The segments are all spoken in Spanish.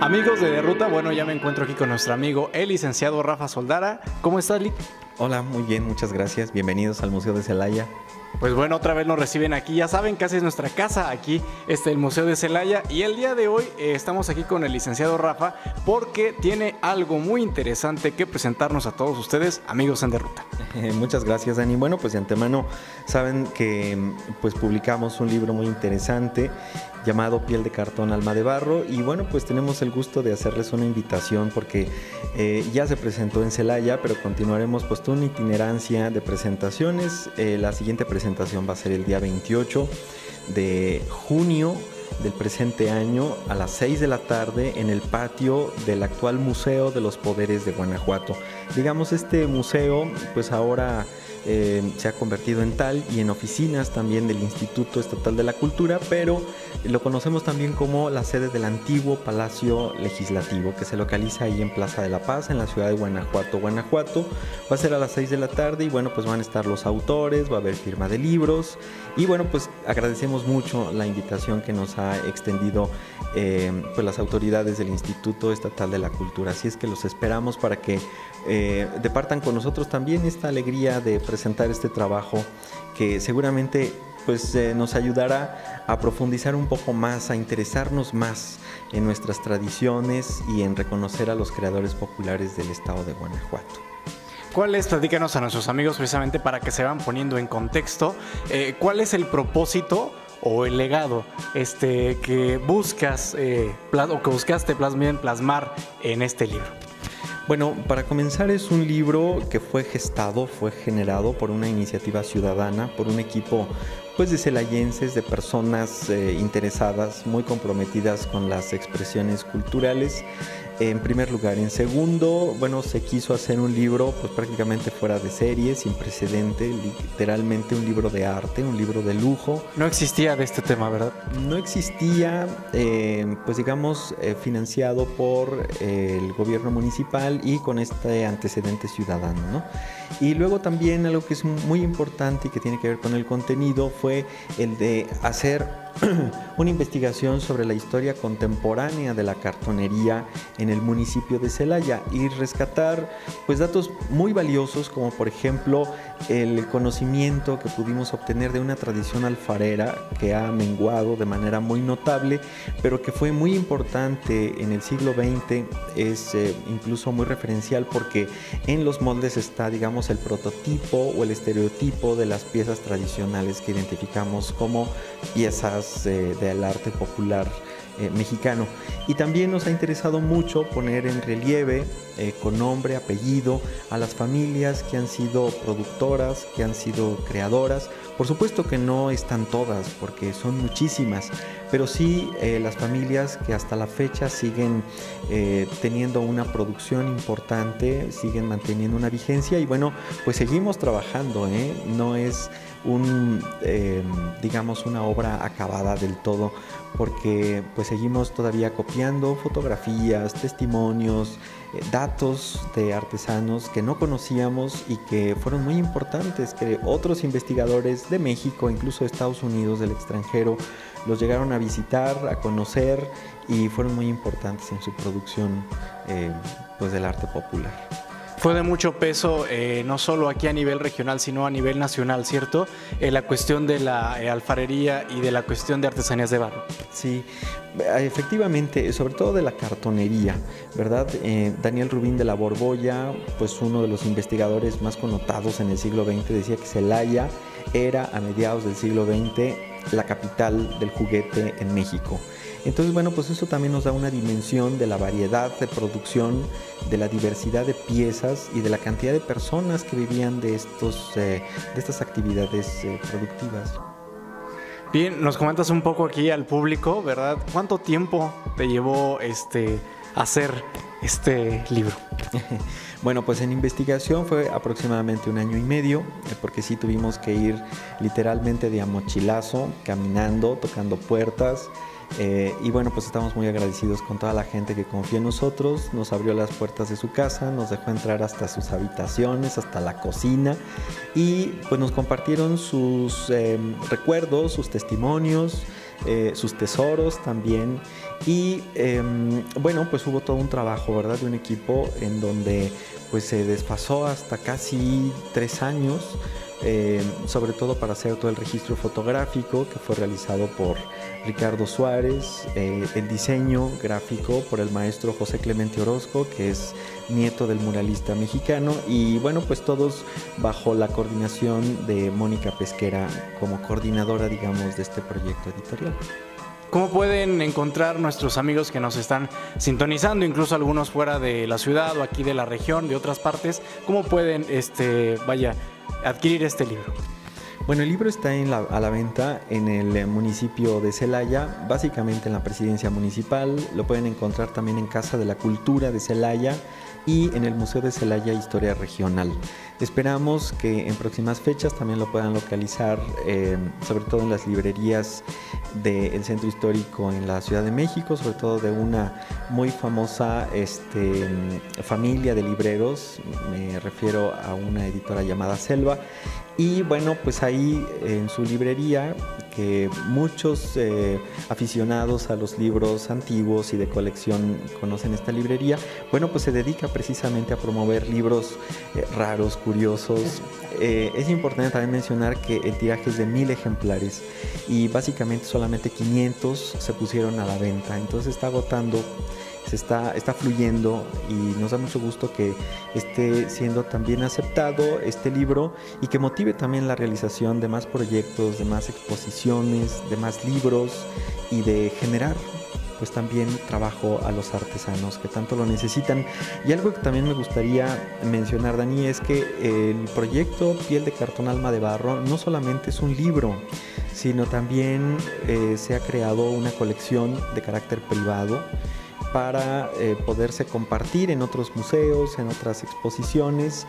Amigos de Ruta, bueno, ya me encuentro aquí con nuestro amigo, el licenciado Rafa Soldara. ¿Cómo estás, Lick? Hola, muy bien, muchas gracias. Bienvenidos al Museo de Celaya. Pues bueno, otra vez nos reciben aquí, ya saben, casi es nuestra casa aquí, el Museo de Celaya. Y el día de hoy estamos aquí con el licenciado Rafa porque tiene algo muy interesante que presentarnos a todos ustedes, amigos en De Ruta. Muchas gracias, Dani. Bueno, pues de antemano saben que pues publicamos un libro muy interesante llamado Piel de cartón, alma de barro, y bueno, pues tenemos el gusto de hacerles una invitación porque ya se presentó en Celaya, pero continuaremos pues toda una itinerancia de presentaciones. La siguiente presentación va a ser el día 28 de junio del presente año a las 6 de la tarde en el patio del actual Museo de los Poderes de Guanajuato. Digamos, este museo pues ahora se ha convertido en tal y en oficinas también del Instituto Estatal de la Cultura, pero lo conocemos también como la sede del antiguo Palacio Legislativo, que se localiza ahí en Plaza de la Paz, en la ciudad de Guanajuato. Va a ser a las 6 de la tarde y bueno, pues van a estar los autores, va a haber firma de libros y bueno, pues agradecemos mucho la invitación que nos ha extendido pues las autoridades del Instituto Estatal de la Cultura. Así es que los esperamos para que departan con nosotros también esta alegría de presentar este trabajo que seguramente pues nos ayudará a profundizar un poco más, a interesarnos más en nuestras tradiciones y en reconocer a los creadores populares del estado de Guanajuato. ¿Cuál es? Platícanos a nuestros amigos precisamente para que se van poniendo en contexto. ¿Cuál es el propósito o el legado que buscas o que buscaste plasmar en este libro? Bueno, para comenzar es un libro que fue generado por una iniciativa ciudadana, por un equipo pues de celayenses, de personas interesadas, muy comprometidas con las expresiones culturales. En primer lugar. En segundo, bueno, se quiso hacer un libro pues prácticamente fuera de serie, sin precedente, literalmente un libro de arte, un libro de lujo. No existía de este tema, ¿verdad? No existía, pues digamos, financiado por el gobierno municipal y con este antecedente ciudadano, ¿no? Y luego también algo que es muy importante y que tiene que ver con el contenido fue el de hacer una investigación sobre la historia contemporánea de la cartonería en el municipio de Celaya y rescatar pues datos muy valiosos, como por ejemplo el conocimiento que pudimos obtener de una tradición alfarera que ha menguado de manera muy notable, pero que fue muy importante en el siglo XX. Es incluso muy referencial porque en los moldes está, digamos, el prototipo o el estereotipo de las piezas tradicionales que identificamos como piezas del arte popular mexicano. Y también nos ha interesado mucho poner en relieve con nombre, apellido, a las familias que han sido productoras, que han sido creadoras. Por supuesto que no están todas, porque son muchísimas, pero sí las familias que hasta la fecha siguen teniendo una producción importante, siguen manteniendo una vigencia y bueno, pues seguimos trabajando, no es digamos una obra acabada del todo, porque pues seguimos todavía copiando fotografías, testimonios, datos de artesanos que no conocíamos y que fueron muy importantes, que otros investigadores de México, incluso de Estados Unidos, del extranjero, los llegaron a visitar, a conocer y fueron muy importantes en su producción pues del arte popular. Fue de mucho peso, no solo aquí a nivel regional, sino a nivel nacional, ¿cierto? La cuestión de la alfarería y de la cuestión de artesanías de barro. Sí, efectivamente, sobre todo de la cartonería, ¿verdad? Daniel Rubín de la Borbolla, pues uno de los investigadores más connotados en el siglo XX, decía que Celaya era a mediados del siglo XX la capital del juguete en México. Entonces, bueno, pues eso también nos da una dimensión de la variedad de producción, de la diversidad de piezas y de la cantidad de personas que vivían de estas actividades productivas. Bien, nos comentas un poco aquí al público, ¿verdad? ¿Cuánto tiempo te llevó hacer este libro? Bueno, pues en investigación fue aproximadamente 1 año y medio, porque sí tuvimos que ir literalmente de a mochilazo, caminando, tocando puertas. Y bueno, pues estamos muy agradecidos con toda la gente que confió en nosotros, nos abrió las puertas de su casa, nos dejó entrar hasta sus habitaciones, hasta la cocina y pues nos compartieron sus recuerdos, sus testimonios, sus tesoros también. Y bueno, pues hubo todo un trabajo, ¿verdad?, de un equipo en donde pues se desfasó hasta casi 3 años, sobre todo para hacer todo el registro fotográfico, que fue realizado por Ricardo Suárez, el diseño gráfico por el maestro José Clemente Orozco, que es nieto del muralista mexicano, y bueno, pues todos bajo la coordinación de Mónica Pesquera como coordinadora, digamos, de este proyecto editorial. ¿Cómo pueden encontrar nuestros amigos que nos están sintonizando, incluso algunos fuera de la ciudad o aquí de la región, de otras partes? ¿Cómo pueden adquirir este libro? Bueno, el libro está a la venta en el municipio de Celaya, básicamente en la presidencia municipal. Lo pueden encontrar también en Casa de la Cultura de Celaya y en el Museo de Celaya Historia Regional. Esperamos que en próximas fechas también lo puedan localizar, sobre todo en las librerías del Centro Histórico en la Ciudad de México, sobre todo de una muy famosa familia de libreros, me refiero a una editora llamada Selva. Y bueno, pues ahí en su librería, que muchos aficionados a los libros antiguos y de colección conocen esta librería, bueno, pues se dedica precisamente a promover libros raros, curiosos. Es importante también mencionar que el tiraje es de 1000 ejemplares y básicamente solamente 500 se pusieron a la venta, entonces está agotando. Está fluyendo y nos da mucho gusto que esté siendo también aceptado este libro y que motive también la realización de más proyectos, de más exposiciones, de más libros y de generar pues también trabajo a los artesanos que tanto lo necesitan. Y algo que también me gustaría mencionar, Dani, es que el proyecto Piel de Cartón Alma de Barro no solamente es un libro, sino también se ha creado una colección de carácter privado para poderse compartir en otros museos, en otras exposiciones.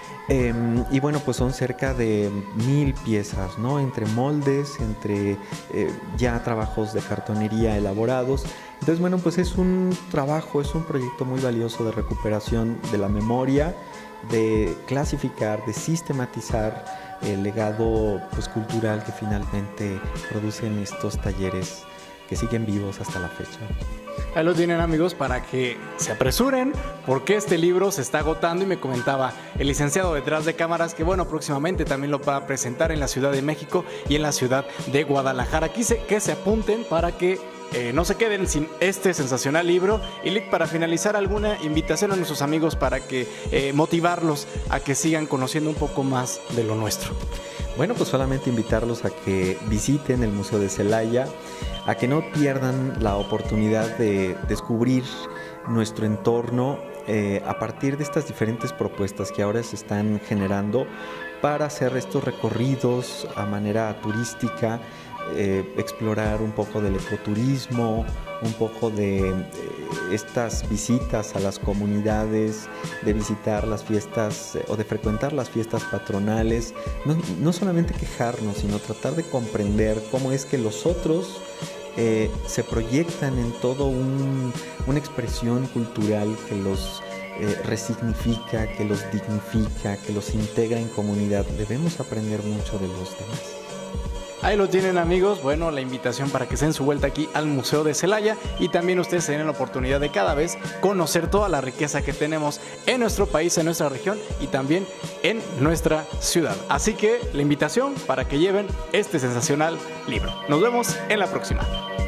Y bueno, pues son cerca de 1000 piezas, ¿no? Entre moldes, entre ya trabajos de cartonería elaborados. Entonces, bueno, pues es un trabajo, es un proyecto muy valioso de recuperación de la memoria, de clasificar, de sistematizar el legado pues, cultural que finalmente producen estos talleres que siguen vivos hasta la fecha. Ahí lo tienen, amigos, para que se apresuren porque este libro se está agotando y me comentaba el licenciado detrás de cámaras que bueno, próximamente también lo va a presentar en la Ciudad de México y en la ciudad de Guadalajara. Quise que se apunten para que no se queden sin este sensacional libro. Y Lick, para finalizar, alguna invitación a nuestros amigos para que motivarlos a que sigan conociendo un poco más de lo nuestro. Bueno, pues solamente invitarlos a que visiten el Museo de Celaya, a que no pierdan la oportunidad de descubrir nuestro entorno a partir de estas diferentes propuestas que ahora se están generando para hacer estos recorridos a manera turística, explorar un poco del ecoturismo, un poco de estas visitas a las comunidades, de visitar las fiestas o de frecuentar las fiestas patronales, no solamente quejarnos, sino tratar de comprender cómo es que los otros se proyectan en todo una expresión cultural que los resignifica, que los dignifica, que los integra en comunidad. Debemos aprender mucho de los demás. Ahí lo tienen, amigos. Bueno, la invitación para que se den su vuelta aquí al Museo de Celaya y también ustedes tienen la oportunidad de cada vez conocer toda la riqueza que tenemos en nuestro país, en nuestra región y también en nuestra ciudad. Así que la invitación para que lleven este sensacional libro. Nos vemos en la próxima.